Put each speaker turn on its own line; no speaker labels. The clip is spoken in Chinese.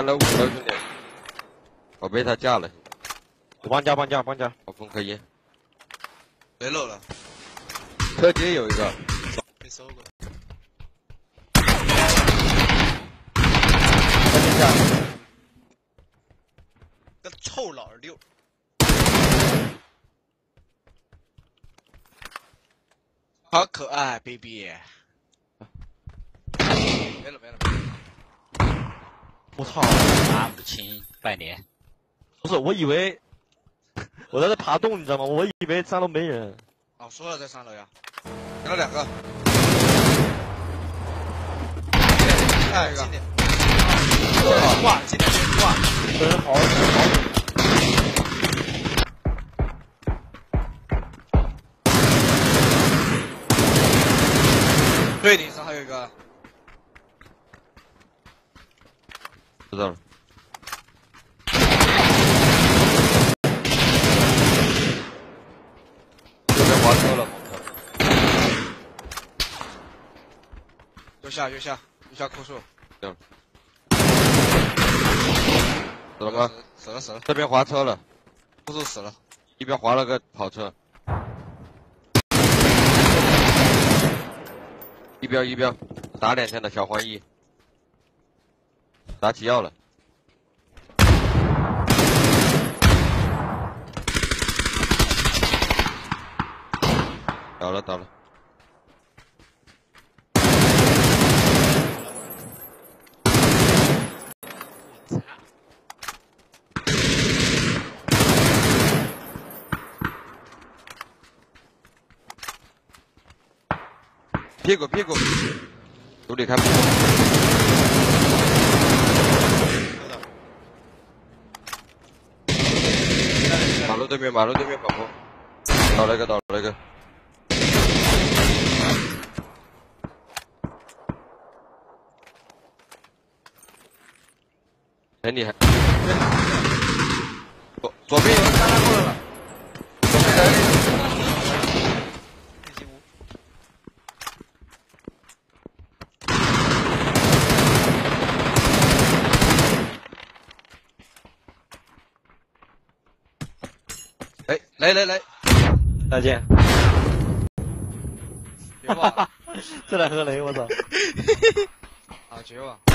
3楼5楼兄弟，我被他架了。
帮家，
我封可以。
别漏了，
车街有一个，
被收过来。
在地下。
个臭老六。好可爱 ，baby。没了。
我操！
啊，母亲拜年。
不是，我以为我在这爬洞，你知道吗？我以为3楼没人。
哦，说了在3楼呀，给了2个。哎，今天挂，今天挂，
真好。
对顶上还有一个。
知道了。这边滑车了，
右下枯树。
行。死了吗？
死了。
这边滑车了，
枯树死了。
一边滑了个跑车。一标，打2天的小黄衣，打起药了。倒了。屁股，独立开。马路对面跑步，倒了一个。很厉害。左边有人刚过来了，左边人。来，
再见。
绝望。
这2个雷，我操！
啊，绝望。